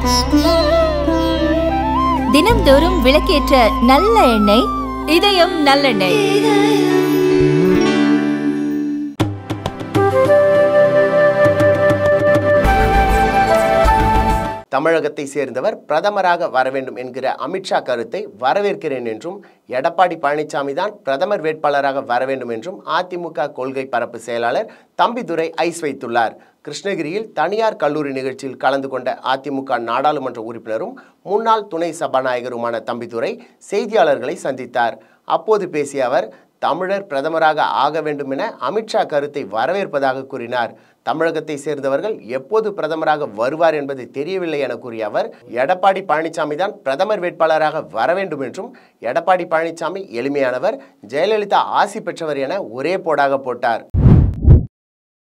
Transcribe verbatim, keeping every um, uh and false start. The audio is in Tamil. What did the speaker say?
தினம்தோறும் விளக்கேற்ற நல்ல எண்ணெய் இதயம் நல்லெண்ணெய். தமிழகத்தை சேர்ந்தவர் பிரதமராக வர வேண்டும் என்கிற அமித்ஷா கருத்தை வரவேற்கிறேன் என்றும், எடப்பாடி பழனிசாமி தான் பிரதமர் வேட்பாளராக வர வேண்டும் என்றும் அதிமுக கொள்கை பரப்பு செயலாளர் தம்பிதுரை ஐஸ் வைத்துள்ளார். கிருஷ்ணகிரியில் தனியார் கல்லூரி நிகழ்ச்சியில் கலந்து கொண்ட அதிமுக நாடாளுமன்ற உறுப்பினரும் முன்னாள் துணை சபாநாயகருமான தம்பிதுரை செய்தியாளர்களை சந்தித்தார். அப்போது பேசிய அவர், தமிழர் பிரதமராக ஆக வேண்டும் என அமித்ஷா கருத்தை வரவேற்பதாக கூறினார். தமிழகத்தை சேர்ந்தவர்கள் எப்போது பிரதமராக வருவார் என்பது தெரியவில்லை என கூறிய அவர், எடப்பாடி பழனிசாமி தான் பிரதமர் வேட்பாளராக வர வேண்டும் என்றும், எடப்பாடி பழனிசாமி எளிமையானவர், ஜெயலலிதா ஆசி பெற்றவர் என ஒரே போடாக போட்டார்.